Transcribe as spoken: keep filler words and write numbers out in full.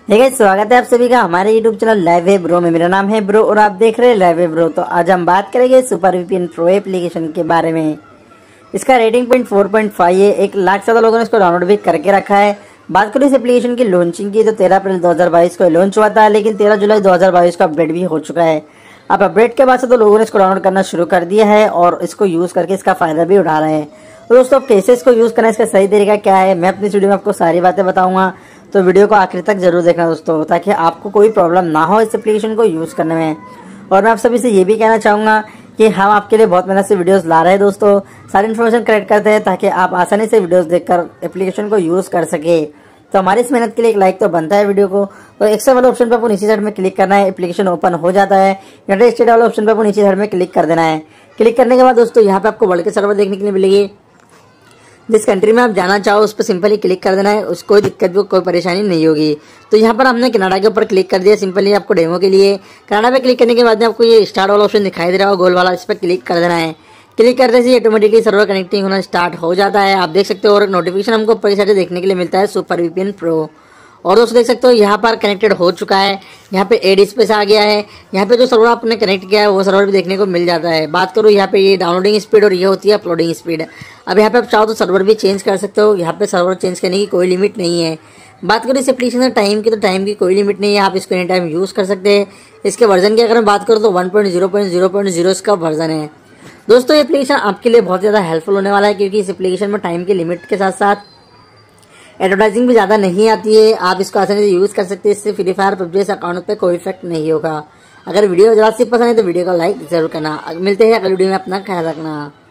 Hey guys, स्वागत है आप सभी का हमारे यूट्यूब चैनल लाइव है ब्रो में। मेरा नाम है ब्रो और आप देख रहे हैं लाइव है ब्रो। तो आज हम बात करेंगे सुपर वीपीएन प्रो एप्लीकेशन के बारे में। इसका rating point four point five है। एक लाख से ज्यादा लोगों ने इसको डाउनलोड भी करके रखा है। बात करें इस एप्लीकेशन की लॉन्चिंग की तो तेरह अप्रैल दो हज़ार बाईस को लॉन्च हुआ था, लेकिन तेरह जुलाई दो हज़ार बाईस को अपडेट भी हो चुका है। अब अपडेट के बाद से तो लोगों ने इसको डाउनलोड करना शुरू कर दिया है और इसको यूज करके इसका फायदा भी उठा रहे हैं। तो दोस्तों, कैसे इसको यूज करना है, इसका सही तरीका क्या है, मैं अपनी वीडियो में आपको सारी बातें बताऊंगा। तो वीडियो को आखिर तक जरूर देखना दोस्तों, ताकि आपको कोई प्रॉब्लम ना हो इस एप्लीकेशन को यूज करने में। और मैं आप सभी से ये भी कहना चाहूंगा कि हम आपके लिए बहुत मेहनत से वीडियोस ला रहे हैं दोस्तों। सारी इन्फॉर्मेशन कलेक्ट करते हैं ताकि आप आसानी से वीडियोस देखकर एप्लीकेशन को यूज कर सके। तो हमारी इस मेहनत के लिए एक लाइक तो बनता है वीडियो को। तो एक्स्ट्रा वाले ऑप्शन पर आपको नीचे साइड में क्लिक करना है, एप्लीकेशन ओपन हो जाता है। यूनाइटेड स्टेट वाले ऑप्शन पर आपको नीचे साइड में क्लिक कर देना है। क्लिक करने के बाद दोस्तों यहाँ पे आपको वर्ल्ड के सर्वर देखने के लिए मिलेगी। जिस कंट्री में आप जाना चाहो उस पर सिंपली क्लिक कर देना है, उस कोई दिक्कत भी कोई परेशानी नहीं होगी। तो यहाँ पर हमने कनाडा के ऊपर क्लिक कर दिया सिंपली आपको डेमो के लिए। कनाडा पे क्लिक करने के बाद में आपको ये स्टार्ट वाला ऑप्शन दिखाई दे रहा हो गोल वाला, इस पर क्लिक कर देना है। क्लिक करते ही ऑटोमेटिकली सर्वर कनेक्टिंग होना स्टार्ट हो जाता है, आप देख सकते हो। और नोटिफिकेशन हमको ऊपर की साइड देखने के लिए मिलता है सुपर वीपीएन प्रो। और दोस्तों देख सकते हो यहाँ पर कनेक्टेड हो चुका है। यहाँ पे एड स्पेस आ गया है। यहाँ पे जो सर्वर आपने कनेक्ट किया है वो सर्वर भी देखने को मिल जाता है। बात करूँ यहाँ पे ये डाउनलोडिंग स्पीड और ये होती है अपलोडिंग स्पीड। अब यहाँ पे आप चाहो तो सर्वर भी चेंज कर सकते हो। यहाँ पे सर्वर चेंज करने की कोई लिमिट नहीं है। बात करें इस एप्लीकेशन टाइम की तो टाइम की कोई लिमिट नहीं है, आप इसको एनी टाइम यूज कर सकते हैं। इसके वर्जन की अगर मैं बात करूँ तो one point zero point zero point zero इसका वर्जन है। दोस्तों ये एप्लीकेशन आपके लिए बहुत ज़्यादा हेल्पफुल होने वाला है, क्योंकि इस एप्लीकेशन में टाइम की लिमिट के साथ साथ एडवर्टाइजिंग भी ज़्यादा नहीं आती है। आप इसको आसानी से यूज़ कर सकते हैं। इससे फ्री फायर पबजी अकाउंट पे कोई इफेक्ट नहीं होगा। अगर वीडियो ज़्यादा सी पसंद है तो वीडियो को लाइक जरूर करना। मिलते हैं अगली वीडियो में, अपना ख्याल रखना।